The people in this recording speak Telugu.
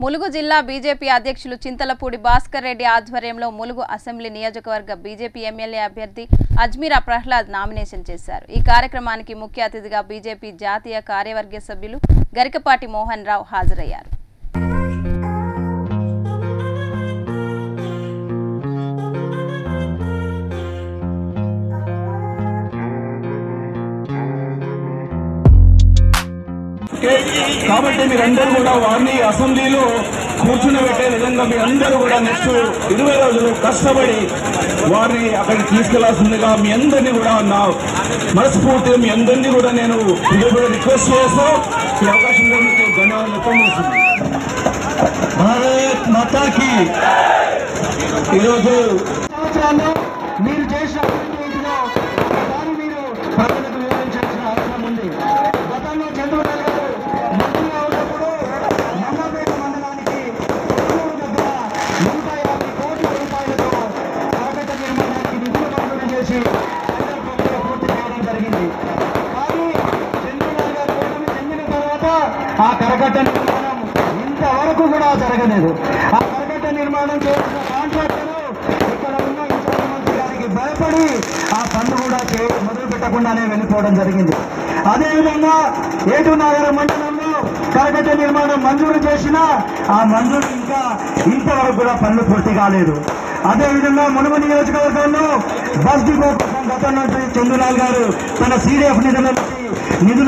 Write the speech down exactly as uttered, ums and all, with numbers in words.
ములుగు జిల్లా బీజేపీ అధ్యక్షులు చింతలపూడి భాస్కర్ రెడ్డి ఆధ్వర్యంలో ములుగు అసెంబ్లీ నియోజకవర్గ బీజేపీ ఎమ్మెల్యే అభ్యర్థి అజ్మీరా ప్రహ్లాద్ నామినేషన్ చేశారు। ఈ కార్యక్రమానికి ముఖ్య అతిథిగా బీజేపీ జాతీయ కార్యవర్గ సభ్యులు గరికపాటి మోహన్ రావు హాజరయ్యారు। కాబట్టి మీరందరూ కూడా వారిని అసెంబ్లీలో కూర్చునబెట్టే విధంగా మీరందరూ కూడా నెక్స్ట్ ఇరవై రోజులు కష్టపడి వారిని అక్కడికి తీసుకెళ్లాల్సిందిగా మీ అందరినీ కూడా నా మనస్ఫూర్తిగా మీ అందరినీ కూడా నేను రిక్వెస్ట్ చేస్తూ ఈ అవకాశం మీకు ధన్యవాదాలు। భారత్ మాతాకి ఈరోజు మీరు చేసిన మీరు ప్రజలకు వివరించాల్సిన అవసరం ఉంది। గతంలో చంద్రబాబు ఆ కరకట్ట నిర్మాణం ఇంతవరకు కూడా జరగలేదు। ఆ కరకట్ట నిర్మాణం చేసిన కాంట్రాక్టరు ఇక్కడ ఉన్న ముఖ్యమంత్రి గారికి భయపడి ఆ పనులు కూడా మొదలు పెట్టకుండానే వెళ్ళిపోవడం జరిగింది। అదేవిధంగా ఏటునగరం మండలంలో కరకట్ట నిర్మాణం మంజూరు చేసినా ఆ మంజూరు ఇంకా ఇంతవరకు కూడా పనులు పూర్తి కాలేదు। అదేవిధంగా మునుగు నియోజకవర్గంలో బస్ డిపో కోసం గతం నుంచి చంద్రలాల్ గారు తన సీడీఎఫ్ నిధుల నిధులు